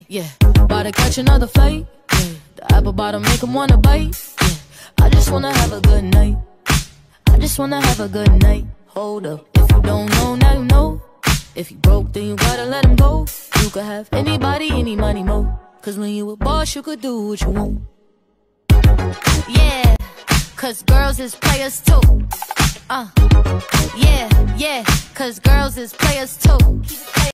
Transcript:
Yeah, about to catch another flight. Yeah, the apple bottom make 'em wanna bite. Yeah, I just wanna have a good night. I just wanna have a good night. Hold up, if you don't know, now you know. If you broke, then you gotta let him go. You could have anybody, any money, mo. Cause when you a boss, you could do what you want. Yeah, cause girls is players too. Yeah, cause girls is players too.